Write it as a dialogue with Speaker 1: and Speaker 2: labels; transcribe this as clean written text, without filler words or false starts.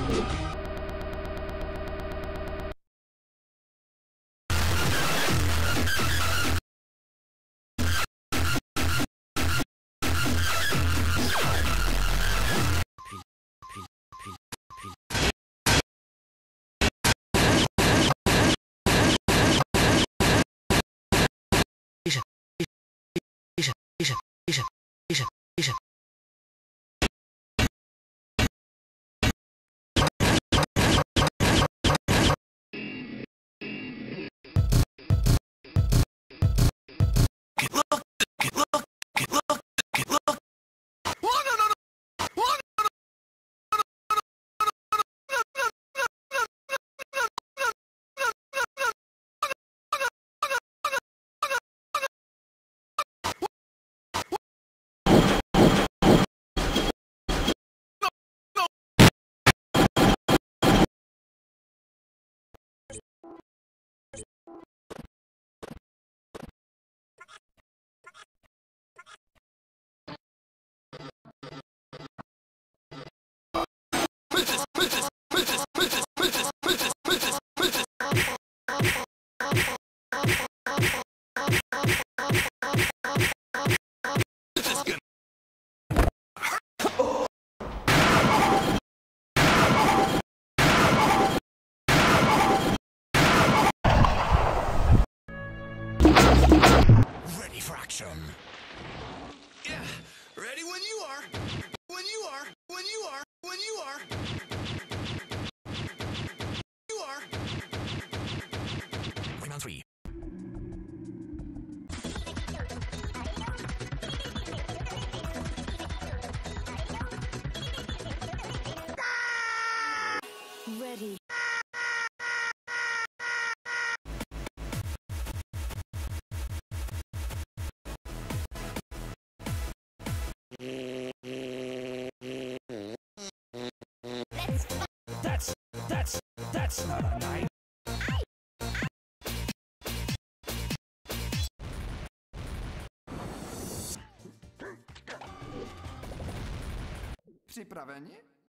Speaker 1: Ready for action. Yeah, ready when you are. When you are. When you are. When you are. You are. Rayman 3.
Speaker 2: Ready.
Speaker 1: That's not a knife.
Speaker 3: Připraveni?